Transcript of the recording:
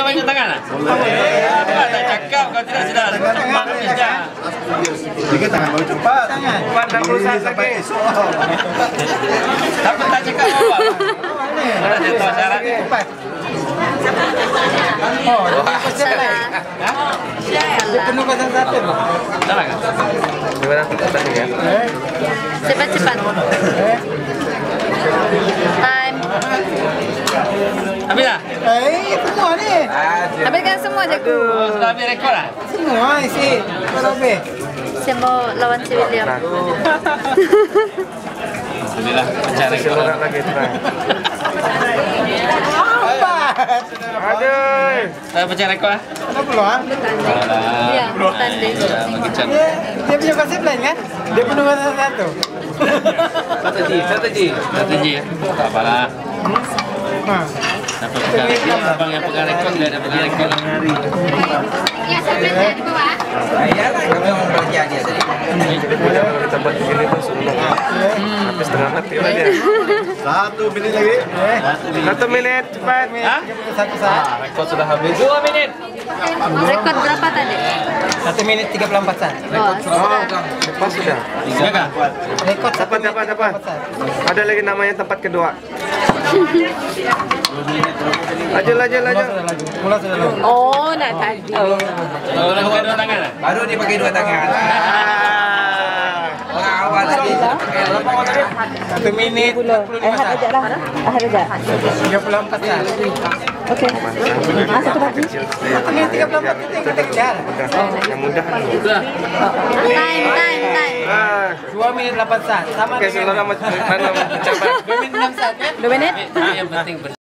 Banyak tangan lah? Boleh. Tak cakap kau tidak sudah cepat habisnya. Tiga tangan baru cepat. 41 lagi. Tapi tak cakap apa. Mana dia tahu syarat ni? Oh, salah. Dia penuh satu. Salah kan? Gimana tadi ya? Cepat-cepat. Time. Habis dah? Semua ni. Habiskan semua jago. Oh, sudah habis rekod lah? Semua isi. Berapa? Saya mau lawan si William. Alhamdulillah, pecah rekod lah. Lagi terang. Aduh. Dah pecah rekod lah? Kenapa peluang? Ya, tanding. Makin cantik. Dia punya konsep lain kan? Dia penuh satu. Strategi ya? Tak apalah. Dapat pegang rekod, abang yang pegang rekod, dia ada pegang rekod lah. Ya, saya belajar di bawah. Iyalah, kami mau belajar dia tadi. Kalau tempat begini tuh sebelum habis setengah mati aja. 1 minit lagi. 1 menit cepat. Hah? Satu saat. Rekod sudah habis. 2 minit. Rekod berapa tadi? 1 minit 34 saat. Oh, Lepas sudah. 3 kah? Rekod Dapat. Ada lagi namanya tempat kedua. Laju. Mula sudah lalu. oh, nak tadi. Orang pakai 2 tangan lah? Baru dia pakai 2 tangan. Orang awal tadi pakai 2 tangan. 1 minit 45 saat. Ahad aja. 34 saat. Okey. Satu lagi. 1 minit 34 kita kejar. Yang mudah. Sudah. Time. 2 minit 8 saat. Sama Oke, saudara mau mencoba. 2 minit 6 saat ya. 2 minit. Yang penting